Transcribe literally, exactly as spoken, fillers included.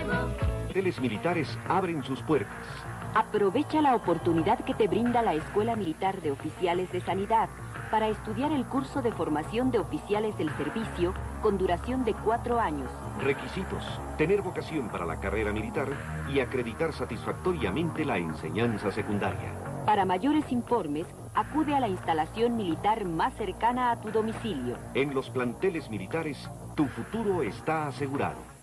Planteles militares abren sus puertas. Aprovecha la oportunidad que te brinda la Escuela Militar de Oficiales de Sanidad para estudiar el curso de formación de oficiales del servicio con duración de cuatro años. Requisitos: tener vocación para la carrera militar y acreditar satisfactoriamente la enseñanza secundaria. Para mayores informes, acude a la instalación militar más cercana a tu domicilio. En los planteles militares, tu futuro está asegurado.